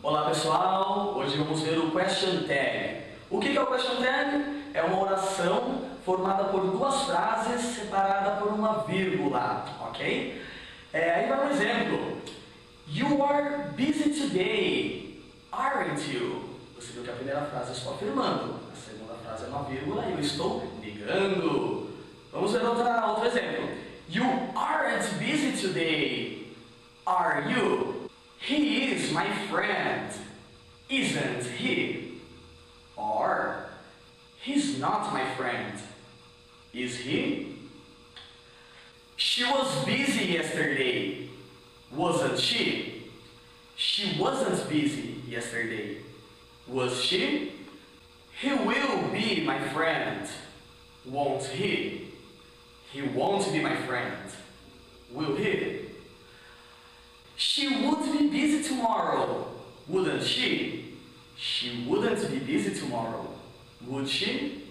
Olá pessoal, hoje vamos ver o Question Tag. O que é o Question Tag? É uma oração formada por duas frases separadas por uma vírgula, ok? Aí vai um exemplo. You are busy today, aren't you? Você viu que a primeira frase eu estou afirmando, a segunda frase é uma vírgula e eu estou negando. Vamos ver outro exemplo. You aren't busy today, are you? He is my friend, isn't he? Or, he's not my friend, is he? She was busy yesterday, wasn't she? She wasn't busy yesterday, was she? He will be my friend, won't he? He won't be my friend, will he? She would be busy tomorrow, wouldn't she? She wouldn't be busy tomorrow, would she?